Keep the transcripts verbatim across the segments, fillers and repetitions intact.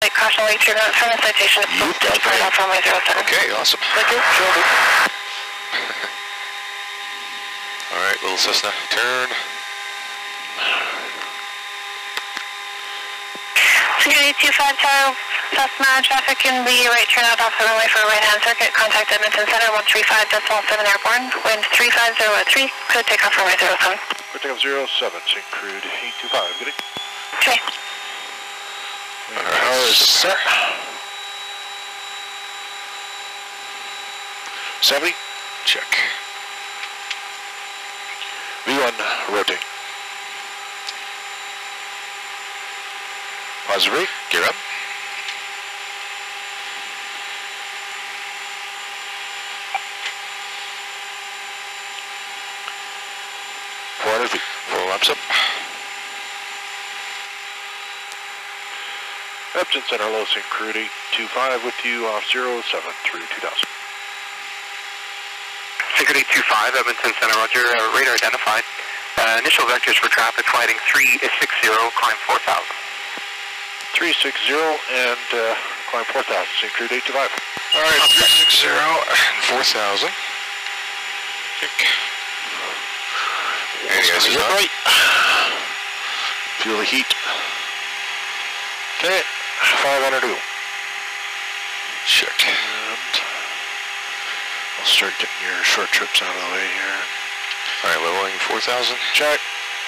take caution light turbulence from the citation to depart off runway zero seven. Okay, awesome. Thank you, Shelby. All right, little Cessna, turn. Security two five Tower, Cessna, traffic in the right turnout off the runway for a right-hand circuit. Contact Edmonton Center, one three five decimal seven airborne. Wind three five zero at three, clear takeoff runway zero seven. Clear takeoff zero seven, sync crude eight two five, good day. Okay. Power is set. seventy, Check. V one, rotate. Positive rate, Gear up. four hundred feet. Four laps up. Edmonton Center, low sync crude eight two five with you off zero seven through two thousand. Security eight two five, Edmonton Center, roger, uh, radar identified. Uh, initial vectors for traffic flighting three six zero, climb four thousand. three six zero and uh, climb four thousand, sync crude eight two five. All right, three six zero and four thousand. Hey, guys, is right. Feel the heat. Okay, five hundred to go. Check. And I'll start getting your short trips out of the way here. All right, leveling four thousand. Check.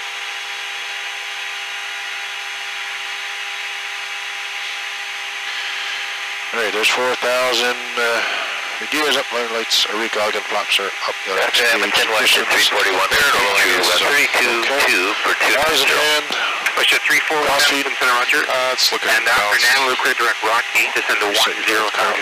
All right, there's four thousand. Uh, the gear's up, line lights are recog and flaps are up. Okay, Edmonton, Western three forty-one, thirty-two two for two thousand zero. and Western three four one, Edmonton Center, roger. Uh, it's looking And after Nanalu, clear direct Rocky, descend to one zero thousand.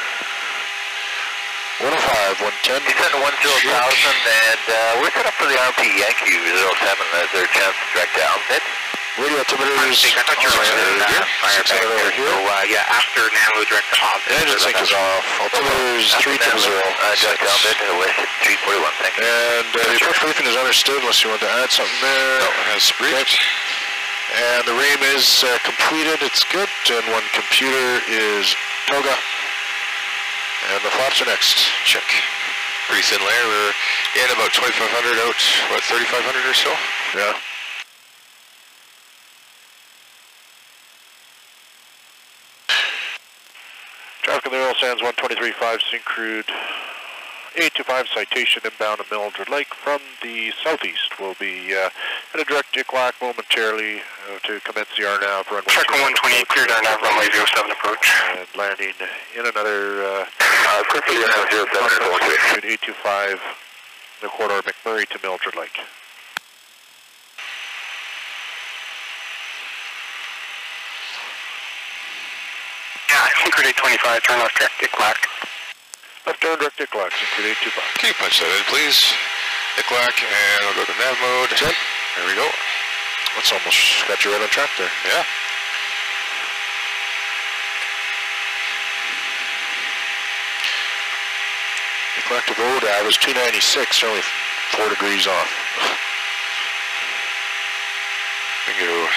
one oh five, one ten. Descend to one zero thousand, and uh, we're set up for the R P Yankee zero seven as their chance to direct down mid. Radio altimeters. I thought you were right uh, here. fire back over there. here. So uh, yeah, after Nanalu, direct to off. Engine sync is off. Altimeters three triple zero. Uh, direct down mid to the west, three forty-one, thank you. And uh, the approach briefing is understood unless you want to add something there. No, it has briefed. And the R A M is uh, completed, it's good, and one computer is Toga. And the flaps are next. Check. Pretty thin layer. We're in about twenty-five hundred out, what, thirty-five hundred or so? Yeah. Traffic in the oil sands one twenty-three point five, sync crude eight two five, citation inbound to Mildred Lake from the southeast. Will be uh, at a direct I C L A C momentarily uh, to commence the R NAV runway. Check one twenty-eight, cleared R NAV runway zero seven approach. And landing in another uh, Uh, quickly R NAV zero seven approach. eight two five, the corridor McMurray to Mildred Lake. Yeah, Synchro eight twenty-five, turn left direct I C L A C. Left turn direct I C L A C, Synchro eight two five. Can you punch that in, please? I C L A C, and I'll go to nav mode. Check. There we go. That's almost got you right on track there. Yeah. The collective O D A V is two ninety-six, only four degrees off. Bingo.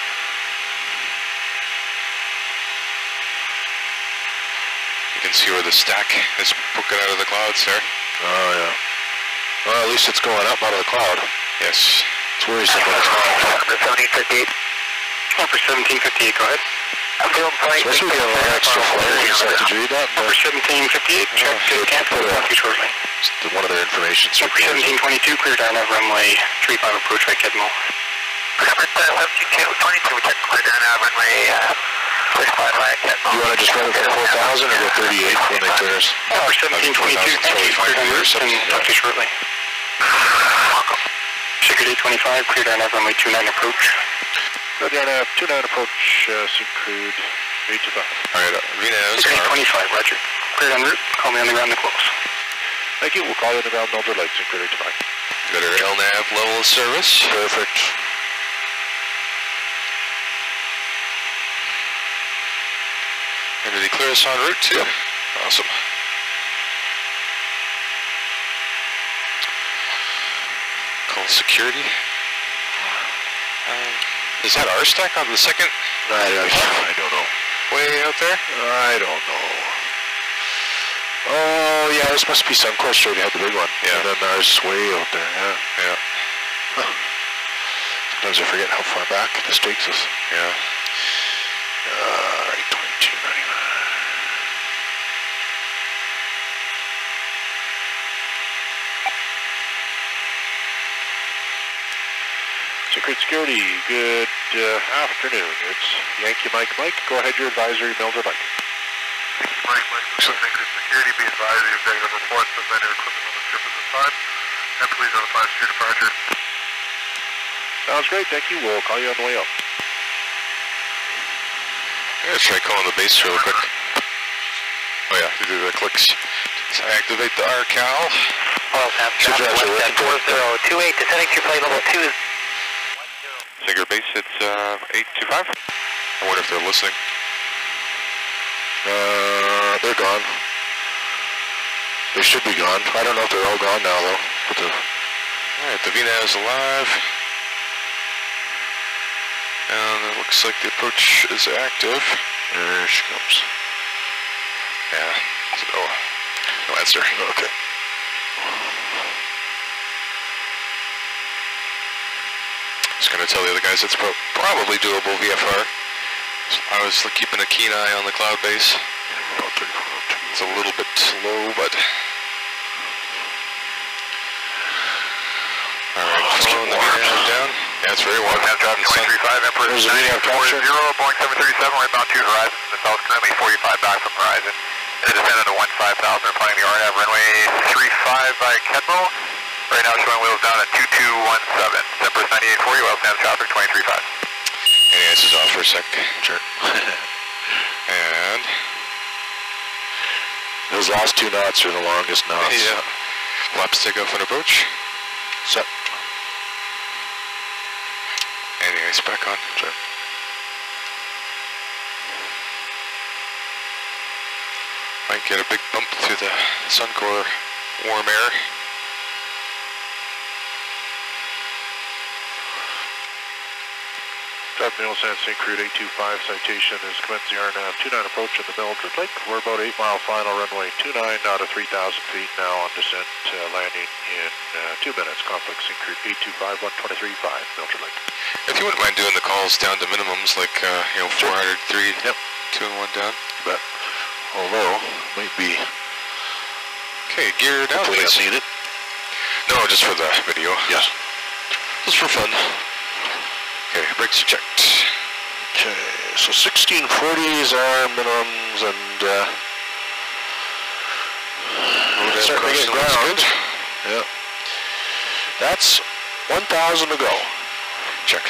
You can see where the stack is poking out of the clouds there. Oh, yeah. Well, at least it's going up out of the cloud. Yes. It's worrisome, but it's not. Number seventeen fifty-eight. Number seventeen fifty-eight, go ahead. I'm feeling fine. Especially with a lot of extra flares. Did you read that? Number seventeen fifty-eight, check to cancel the talk to you shortly. It's one of their information Number circulars. seventeen twenty-two, cleared R NAV runway three five approach right Kedmo. Number seventeen twenty-two, check cleared R NAV runway three five right Kedmo. You want to just run it for four thousand or go thirty-eight when they clear us? Number seventeen twenty-two, thank you, cleared on route and talk to you shortly. Welcome. Secret eight twenty-five, cleared R NAV runway two nine approach. Cleared R NAV two nine approach, uh, sync eight two five. All right, uh, V NAVs Secret eight are... twenty-five, roger. Cleared en route, call me on the ground to close. Thank you, we'll call you on the ground, Mildred Lake, sync eight two five. Got our L NAV level of service. Perfect. And did he clear us en route too? Yep. Awesome. Call security. Um, is that our stack on the second? I, I, I don't know. Way out there? I don't know. Oh, yeah, this must be Suncor straight ahead, the big one. Yeah. And then ours is way out there, yeah. Yeah. Huh. Sometimes I forget how far back this takes us. Yeah. All right, twenty-two ninety-nine. Secret Security, good uh, afternoon. It's Yankee Mike Mike. Go ahead, your advisory, Mildred Mike. Mike, Mike, Secret Security, be advised the executive reports of vendor equipment on the trip at this time, and please notify secure departure. Sounds great, thank you. We'll call you on the way up. I'm gonna try calling the base really quick. Oh yeah, you do the clicks. So I activate the R C A L. Well, Sam, traffic west at four zero two eight, descending through plate level two. Sigurd base, it's uh, eight two five. I wonder if they're listening. Uh, they're gone. They should be gone. I don't know if they're all gone now, though. But the Alright, the V N A V is alive. And it looks like the approach is active. there she comes. Yeah, so no, no answer. Okay. Just gonna tell the other guys it's pro probably doable V F R. I was keeping a keen eye on the cloud base. It's a little bit slow, but... Alright, slowing the V N A V down. Yeah, it's very warm. Traffic twenty-three five, Emperor There's a V N A V capture. zero, Boeing seven thirty-seven, right bound to the horizon. The south currently forty-five back from horizon. And it descended to one five thousand, flying the R N A V runway three five by Kedmo. Right now showing wheels down at two two one seven. Empress ninety-eight forty, well stands traffic twenty-three five. A S is off for a sec. Sure. And... Those last two knots are the longest knots. Yeah. Flaps takeoff and approach. Set. And the ice back on. Sure. Might get a big bump through the Suncor warm air. Drive Neil San Saint Crude eight two five citation is commencing R N A V two nine approach at the Mildred Lake. We're about eight mile final runway two nine out of three thousand feet now on descent, uh, landing in uh, two minutes. Conflict Saint Crude eight two five one two three five Mildred Lake. If you wouldn't mind doing the calls down to minimums, like, uh, you know, four hundred, three, Yep. two and one down. But although might be Okay, gear down, hopefully please. needed. No, just for the video. Yes. Just for fun. Okay, brakes are checked. Okay, so sixteen forties are minimums and uh, Road air starting to get caution looks ground. good. Yeah. That's one thousand to go. Check.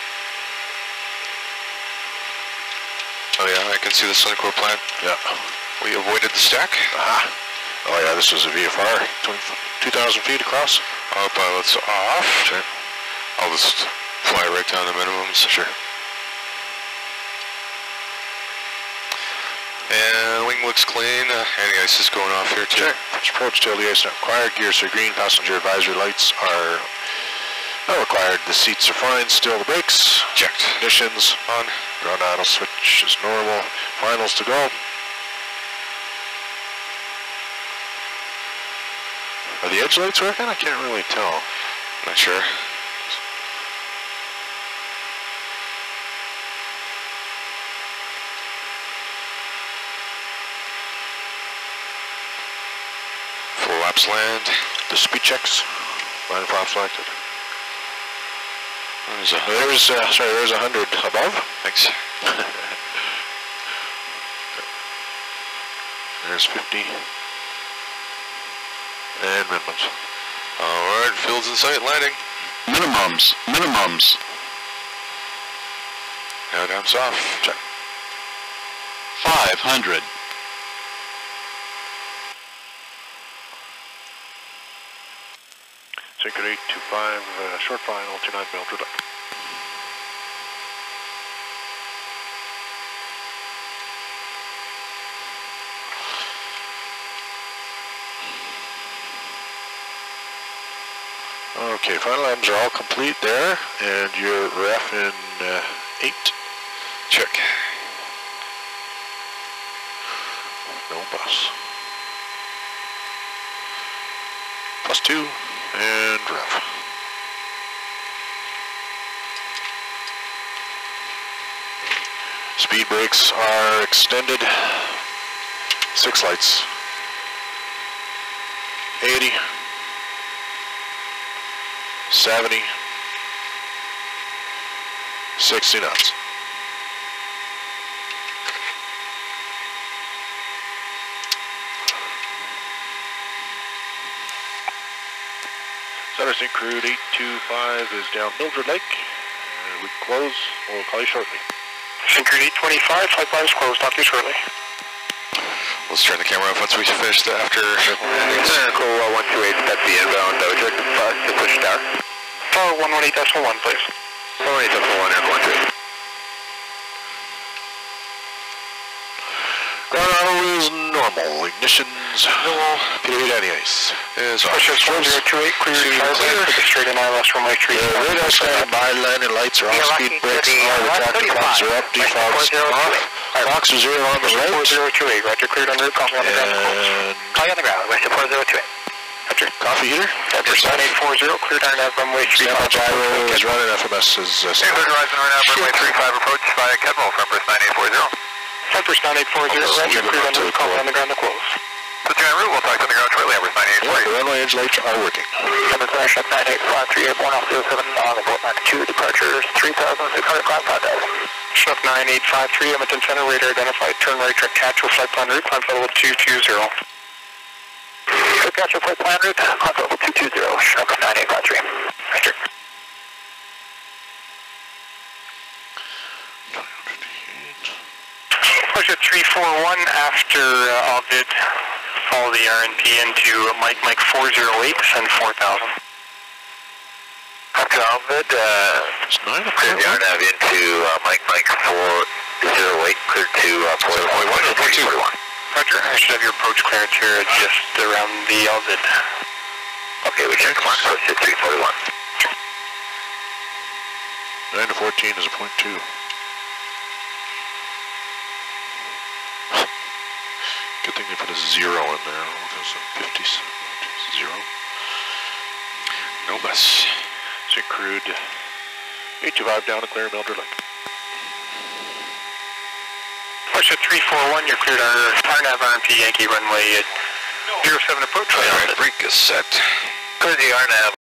Oh yeah, I can see the Suncor plant. Yeah. We avoided the stack. Aha. Oh yeah, this is a V F R. two thousand feet across. Autopilot's off. Sure. I'll just fly right down to minimums. Sure. And wing looks clean. Uh, anti-ice is going off here too. Check. Approach till the ice not required. Gears are green. Passenger advisory lights are not required. The seats are fine. Still the brakes. Checked. Conditions On. ground idle switch is normal. Finals to go. Are the edge lights working? I can't really tell. Not sure. Full laps land. The speed checks. Line flap selected. There's a There's uh, sorry. There's a hundred above. Thanks. There's fifty. And minimums. All right, field's in sight, landing. Minimums, minimums. Now damps off. Check. five hundred. Secret eight two five, uh, short final, two nine Mildred. Okay, final items are all complete there, and your ref in uh, eight. Check. No bus. Plus two, and rev. Speed brakes are extended. Six lights. eighty. seventy. sixty knots. Center Sync Crude eight two five is down Mildred Lake. And we can close. We'll call you shortly. Sync Crude eight twenty-five, flight plan is closed. Talk to you shortly. Let's turn the camera off once we finish the after. Cool, uh, one two eight, that's the inbound. Uh, would you like the bus to push down? Tower one one eight decimal one, please. one one eight decimal one, airborne two. Ground auto is normal. Ignition's normal. Period anti-ice. Is off. Push four zero two eight, clear your fire lane for the straight and I L S runway three. The radar standing by, landing lights are off, speed brakes are on, the tractor clocks are up, defaults off, clocks are zero on the right. four zero two eight, roger, cleared en route, call me on the ground. And Call you on the ground, west of four zero two eight. Roger. coffee heater. Empress nine eight four zero, cleared on runway three Standby five. gyro is running. F M S is uh, Hey, Horizon right now, runway three five approach via Kedmo for Empress nine eight four zero. Empress nine eight four zero, roger, cleared en route, call me on the ground to close. So you're en route, we'll talk to the ground shortly, Empress nine eight four yeah, zero. the runway edge lights are working. Empress nine eight five three eight one off zero seven on the port ninety-two, departure three thousand six hundred climb five thousand. Chef nine eight five three, Edmonton Center, radar identified, turn right, track catch with flight plan route, climb level two two zero. Track catch with flight plan route, climb level two two zero, Chef nine eight five three. Roger. Push at three four one after uh, all bid, follow the R N P into Mike Mike four zero eight, send four thousand. After all bid, uh, clear the R N A V into uh, Mike Mike four zero eight, clear to uh, four point one or four two one. Roger, I should have your approach clearance here just around the L bid. Okay, we can come on, approach at three forty-one. nine to fourteen is a point two. Good thing they put a zero in there. There's a fifty, zero. No bus. Sync Crude eight two five down to clear Mildred Lake. Push at three four one, you're cleared our R N A V R M P Yankee runway at zero seven approach. All right, brake is set. Clear the R N A V